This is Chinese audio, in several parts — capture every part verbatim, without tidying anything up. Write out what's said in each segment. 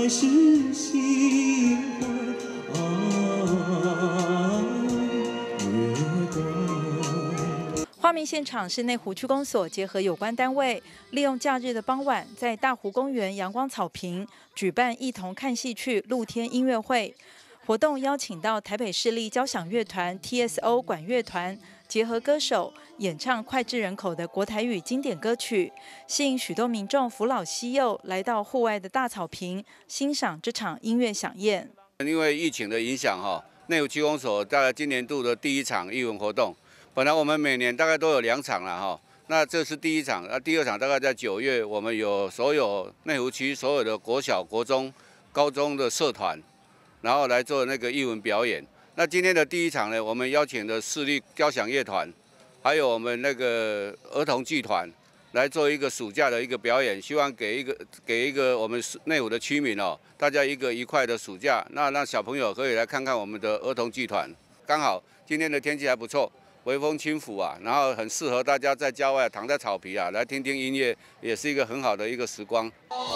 还是喜欢啊月光。 画面现场是内湖区公所结合有关单位，利用假日的傍晚，在大湖公园阳光草坪举办一同看戏去露天音乐会。活动邀请到台北市立交响乐团 T S O 管乐团，结合歌手演唱脍炙人口的国台语经典歌曲，吸引许多民众扶老携幼来到户外的大草坪，欣赏这场音乐飨宴。 因为疫情的影响，哈，内湖区公所大概今年度的第一场艺文活动，本来我们每年大概都有两场了，哈。那这是第一场，那第二场大概在九月，我们有所有内湖区所有的国小、国中、高中的社团。然后来做那个艺文表演。那今天的第一场呢，我们邀请的市立交响乐团，还有我们那个儿童剧团来做一个暑假的一个表演，希望给一个给一个我们内湖的居民哦，大家一个愉快的暑假。那让小朋友可以来看看我们的儿童剧团。刚好今天的天气还不错，微风轻拂啊，然后很适合大家在郊外躺在草皮啊，来听听音乐，也是一个很好的一个时光。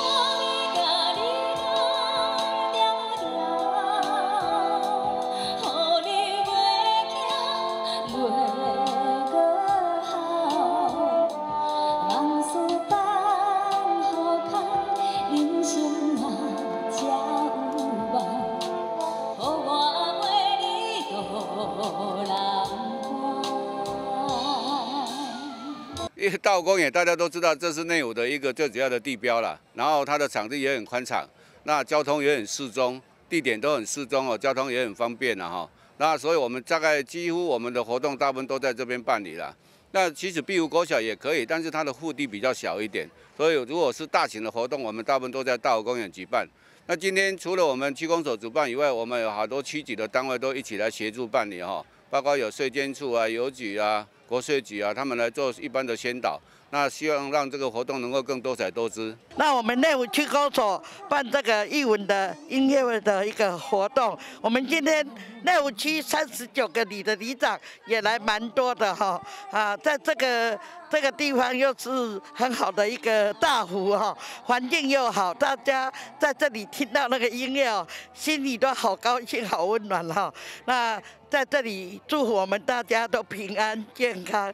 因为大湖公园大家都知道，这是内湖的一个最主要的地标了。然后它的场地也很宽敞，那交通也很适中，地点都很适中哦，交通也很方便了哈。那所以我们大概几乎我们的活动大部分都在这边办理了。那其实碧湖国小也可以，但是它的腹地比较小一点，所以如果是大型的活动，我们大部分都在大湖公园举办。那今天除了我们区公所主办以外，我们有好多区级的单位都一起来协助办理哈，包括有税监处啊、邮局啊、国税局啊，他们来做一般的宣导。那希望让这个活动能够更多彩多姿。 那我们内湖区公所办这个艺文的音乐会的一个活动，我们今天内湖区三十九个里的里长也来蛮多的哈啊，在这个这个地方又是很好的一个大湖哈，环境又好，大家在这里听到那个音乐哦，心里都好高兴、好温暖哈。那在这里祝福我们大家都平安健康。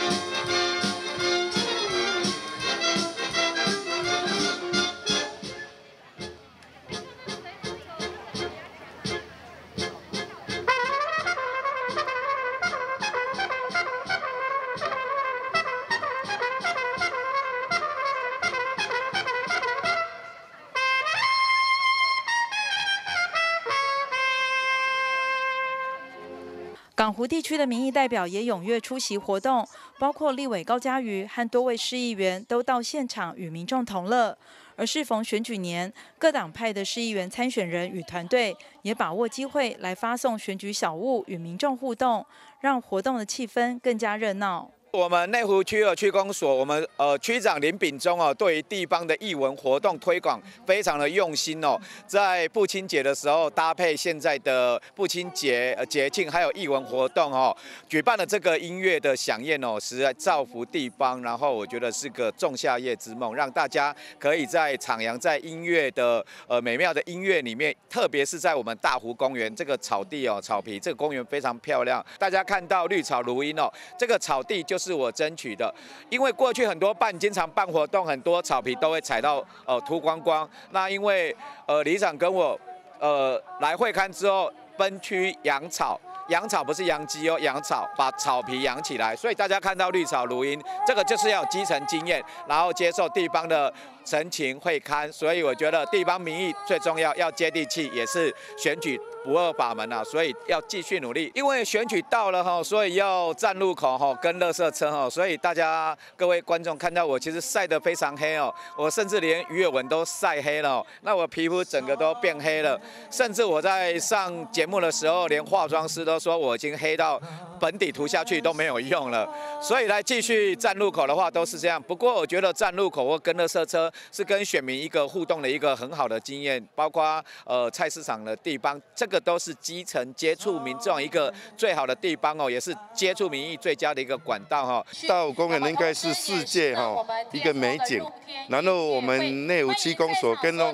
港湖地区的民意代表也踊跃出席活动，包括立委高嘉瑜和多位市议员都到现场与民众同乐。而适逢选举年，各党派的市议员参选人与团队也把握机会来发送选举小物与民众互动，让活动的气氛更加热闹。 我们内湖区的区公所，我们呃区长林秉忠哦，对于地方的艺文活动推广非常的用心哦。在父亲节的时候，搭配现在的父亲节节庆，还有艺文活动哦，举办了这个音乐的飨宴哦，实在造福地方。然后我觉得是个仲夏夜之梦，让大家可以在徜徉在音乐的呃美妙的音乐里面，特别是在我们大湖公园这个草地哦，草皮这个公园非常漂亮。大家看到绿草如茵哦，这个草地就是。是我争取的，因为过去很多办经常办活动，很多草皮都会踩到呃秃光光。那因为呃里长跟我呃来会勘之后，分区养草，养草不是养鸡哦，养草把草皮养起来，所以大家看到绿草如茵，这个就是要有基层经验，然后接受地方的陈情会勘，所以我觉得地方民意最重要，要接地气，也是选举不二法门啊，所以要继续努力。因为选举到了哈，所以要站路口哈，跟垃圾车哈，所以大家各位观众看到我其实晒得非常黑哦，我甚至连鱼尾纹都晒黑了，那我皮肤整个都变黑了，甚至我在上节目的时候，连化妆师都说我已经黑到粉底涂下去都没有用了，所以来继续站路口的话都是这样。不过我觉得站路口或跟垃圾车是跟选民一个互动的一个很好的经验，包括呃菜市场的地方，这个都是基层接触民众一个最好的地方哦，也是接触民意最佳的一个管道哈。 大湖公园应该是世界哈一个美景，然后我们内湖区公所跟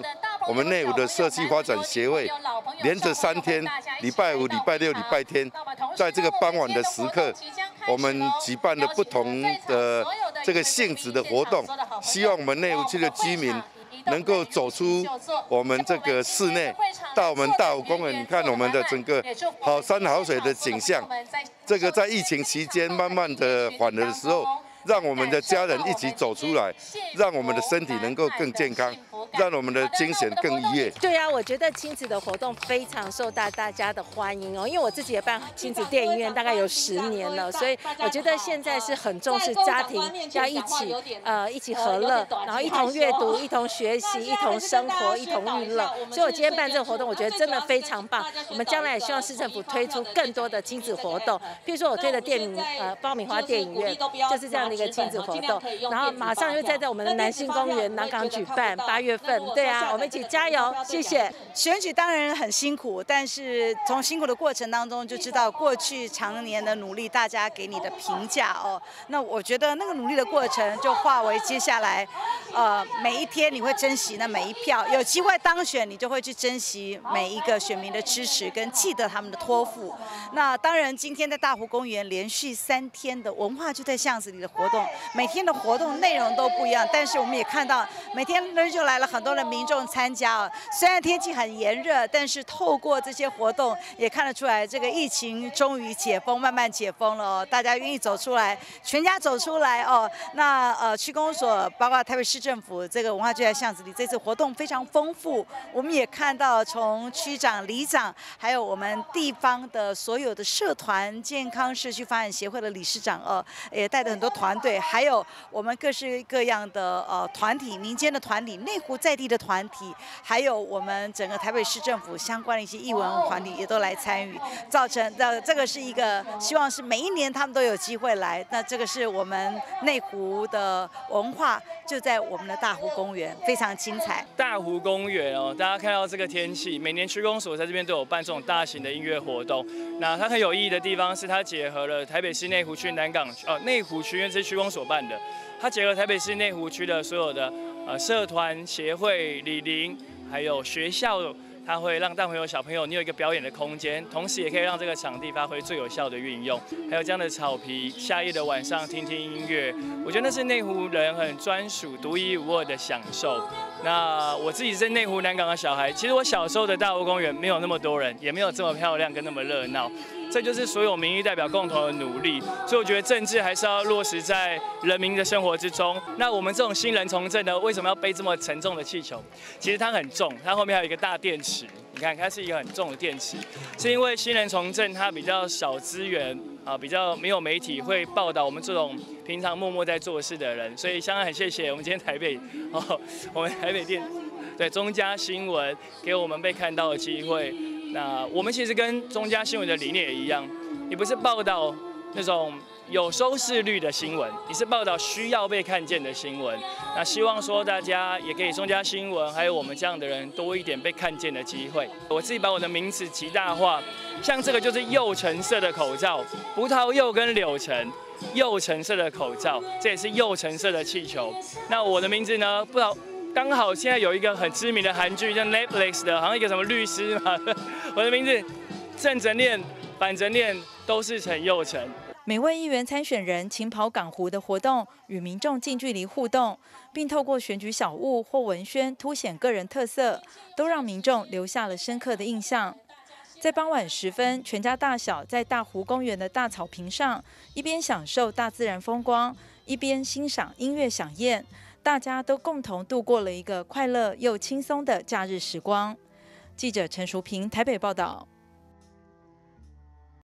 我们内湖的社区发展协会连着三天，礼拜五、礼拜六、礼拜天，在这个傍晚的时刻，我们举办了不同的这个性质的活动，希望我们内湖区的居民能够走出我们这个室内，到我们大湖公园，你看我们的整个好山好水的景象。这个在疫情期间慢慢的缓和的时候，让我们的家人一起走出来，让我们的身体能够更健康，让我们的精神更愉悦。 对啊，我觉得亲子的活动非常受到大家的欢迎哦。因为我自己也办亲子电影院大概有十年了，所以我觉得现在是很重视家庭要一起呃一起和乐，然后一同阅读、一同学习、一同生活、一同娱乐。所以我今天办这个活动，我觉得真的非常棒。我们将来也希望市政府推出更多的亲子活动，譬如说我推的电影呃爆米花电影院就是这样的一个亲子活动，然后马上就在在我们的南星公园南港举办，八月份。对啊，我们一起加油，谢谢。 选举当然很辛苦，但是从辛苦的过程当中就知道过去常年的努力，大家给你的评价哦。那我觉得那个努力的过程就化为接下来，呃，每一天你会珍惜那每一票，有机会当选，你就会去珍惜每一个选民的支持，跟记得他们的托付。那当然，今天在大湖公园连续三天的文化就在巷子里的活动，每天的活动内容都不一样，但是我们也看到每天就来了很多的民众参加哦。虽然天气很炎热，但是透过这些活动也看得出来，这个疫情终于解封，慢慢解封了哦。大家愿意走出来，全家走出来哦。那呃，区公所包括台北市政府这个文化就在巷子里，这次活动非常丰富。我们也看到从区长、里长，还有我们地方的所有的社团、健康社区发展协会的理事长哦，也带着很多团队，还有我们各式各样的呃团体、民间的团体、内湖在地的团体，还有我们整个台北市政府相关的一些艺文团体也都来参与，造成的这个是一个希望是每一年他们都有机会来。那这个是我们内湖的文化，就在我们的大湖公园，非常精彩。 大湖公园哦，大家看到这个天气，每年区公所在这边都有办这种大型的音乐活动。那它很有意义的地方是，它结合了台北市内湖区南港呃内湖区，因为这是区公所办的，它结合台北市内湖区的所有的呃社团、协会、里邻，还有学校。它会让大朋友、小朋友你有一个表演的空间，同时也可以让这个场地发挥最有效的运用。还有这样的草皮，夏夜的晚上听听音乐，我觉得那是内湖人很专属、独一无二的享受。那我自己是内湖南港的小孩，其实我小时候的大湖公园没有那么多人，也没有这么漂亮跟那么热闹。这就是所有民意代表共同的努力，所以我觉得政治还是要落实在人民的生活之中。那我们这种新人从政呢，为什么要背这么沉重的气球？其实它很重，它后面还有一个大电池。你看，它是一个很重的电池，是因为新人从政它比较少资源啊，比较没有媒体会报道我们这种平常默默在做事的人，所以相当很谢谢我们今天台北哦，我们台北电对中嘉新闻给我们被看到的机会。那我们其实跟中嘉新闻的理念也一样，你不是报道那种有收视率的新闻，你是报道需要被看见的新闻。那希望说大家也可以中嘉新闻，还有我们这样的人多一点被看见的机会。我自己把我的名字极大化，像这个就是釉橙色的口罩，葡萄柚跟柳橙。釉橙色的口罩，这也是釉橙色的气球。那我的名字呢？不知道。刚好现在有一个很知名的韩剧，叫 Netflix 的，好像一个什么律师嘛。我的名字正着念、反着念都是陈佑成。 每位议员参选人勤跑港湖的活动，与民众近距离互动，并透过选举小物或文宣凸显个人特色，都让民众留下了深刻的印象。在傍晚时分，全家大小在大湖公园的大草坪上，一边享受大自然风光，一边欣赏音乐响宴。大家都共同度过了一个快乐又轻松的假日时光。记者陈淑平台北报道。